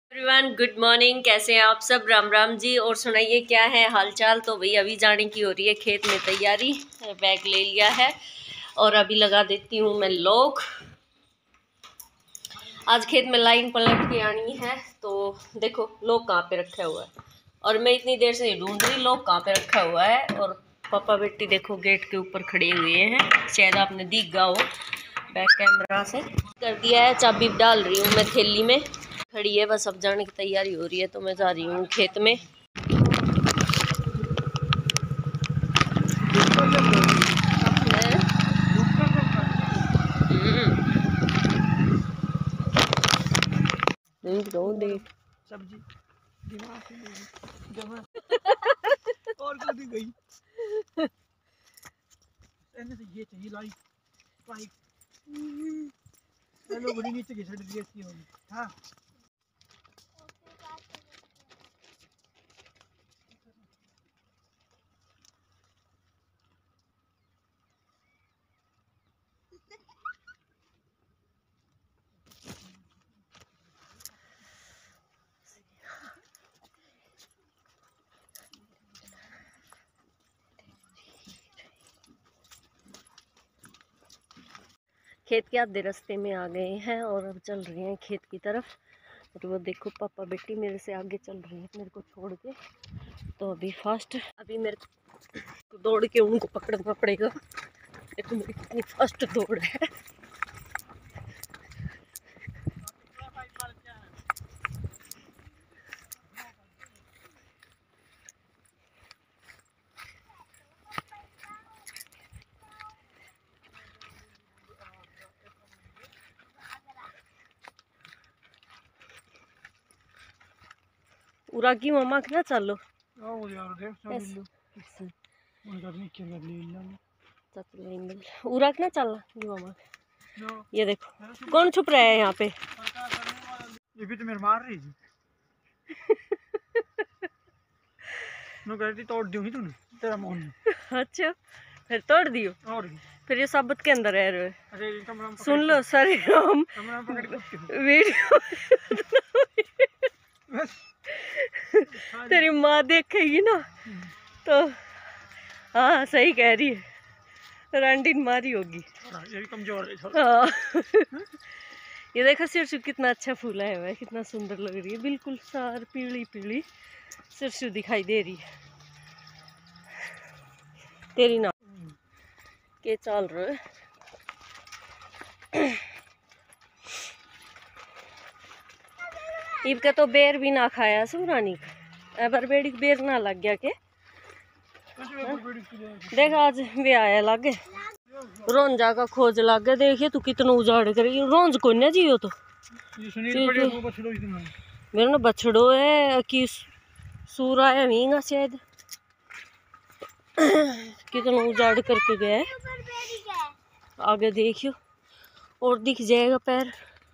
Everyone, good morning. कैसे हैं आप सब? राम राम जी। और सुनाइए क्या है हालचाल। तो भाई अभी जाने की हो रही है खेत में तैयारी। बैग ले लिया है और अभी लगा देती हूँ मैं लॉक। आज खेत में लाइन पलट के आनी है। तो देखो लॉक कहाँ पे रखा हुआ है और मैं इतनी देर से ढूंढ रही लॉक कहाँ पे रखा हुआ है। और पापा बेटी देखो गेट के ऊपर खड़े हुए हैं, शायद आपने दिखा हो बैक कैमरा से। कर दिया है, चाबी डाल रही हूँ मैं थैली में। खड़ी है, बस अब जाने की तैयारी हो रही है। तो मैं जा रही हूँ खेत में। देख सब्जी और कभी गई ये चाहिए लाइट पाइप चलो बड़ी नीचे घिसट दी इसकी होगी। हाँ खेत के आधे रास्ते में आ गए हैं और अब चल रहे हैं खेत की तरफ। और वो देखो पापा बेटी मेरे से आगे चल रही है मेरे को छोड़ के। तो अभी फास्ट अभी मेरे को दौड़ के उनको पकड़ना पड़ेगा। देखो मेरी कितनी फास्ट दौड़ है। उरा की मम्मा क्या चलो उरा ना चल मामा। ये देखो कौन छुप रहा है यहाँ पे। ये भी तो मेरे मार रही थी तोड़ दूंगी तूने तेरा मोहन। अच्छा फिर तोड़ दियो। और फिर ये साबुत के अंदर रह रहे। अरे सुन लो सर हम वीडियो तेरी माँ देखेगी ना तो हाँ सही कह रही है, रांडी मारी होगी। ये भी कमजोर है। हाँ ये देखो सिरसू कितना अच्छा फूला है, कितना सुंदर लग रही है। बिल्कुल सार पीली पीली सिरसू दिखाई दे रही है। तेरी ना के चल रहे इनका तो बेर भी ना खाया सुरानी एबर बेड़ी बेर ना लग गया के। देख आज भी आया लागे रोंजा का खोज लग गया। देखिए तू कितना उजाड़ कर रोंज को ना जियो तो मेरा ना बछड़ो है कि सूरा है मींगा शायद कितना उजाड़ करके गया है। आगे देखियो और दिख जाएगा पैर।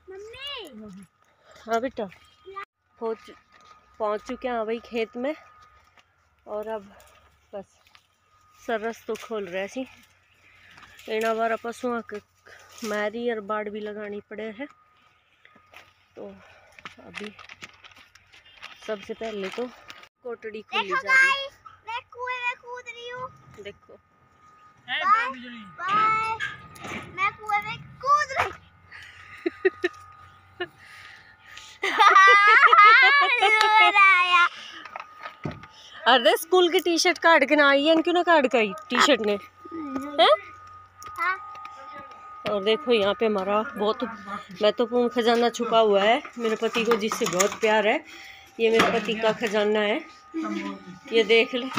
हाँ बेटा पहुँच चुके हैं भाई खेत में। और अब बस सरस तो खोल रहे सी एना बारा पशुओं के मैरी और बाड़ भी लगानी पड़े है। तो अभी सबसे पहले तो कोटड़ी खुली जा रही है। मैं कुएं में कूद रही हूँ। देखो मैं कुएं में कूद रही अरे स्कूल की टी शर्ट काट के ना आई है, क्यों ना काट गई टी शर्ट ने है? और देखो यहाँ पे हमारा बहुत महत्वपूर्ण खजाना छुपा हुआ है मेरे पति को, जिससे बहुत प्यार है। ये मेरे पति का खजाना है। ये देख लो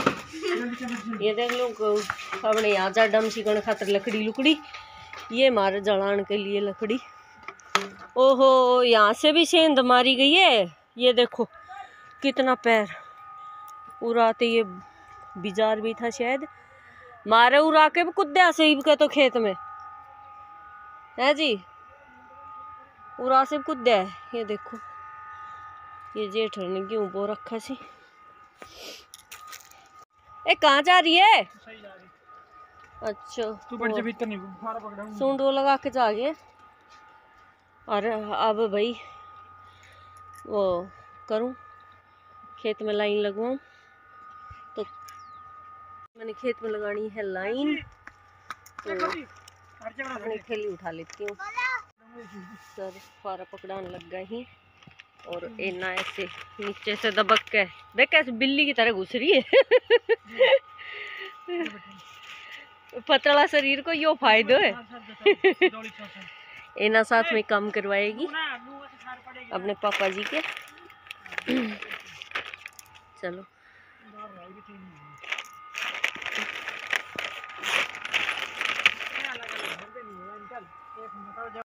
अपने यहाँ जा डम चिकन खातर लकड़ी लुकड़ी, ये हमारे जलाने के लिए लकड़ी। ओहो यहाँ से भी सेंध मारी गई है। ये देखो कितना पैर उड़ाते, ये बिजार भी था शायद मारे उड़ा के कुद्या से ही के तो खेत में है जी उड़ा से कुद्या है। ये देखो ये जेठ ने क्यों बो रखा सी। ए कहाँ जा रही है? अच्छा सूंड वो लगा के जा गए। और अब भाई वो करूं, खेत में लाइन लगवाऊं। तो मैंने खेत में लगानी है लाइन, तो अपनी थैली उठा लेती हूँ। सर फारा पकड़ाने लग गए ही, और एना ऐसे नीचे से दबक के देख कैसे बिल्ली की तरह घुस रही है। पतला शरीर को यो फायदो है। एना साथ में काम करवाएगी अपने पापा जी के। चलो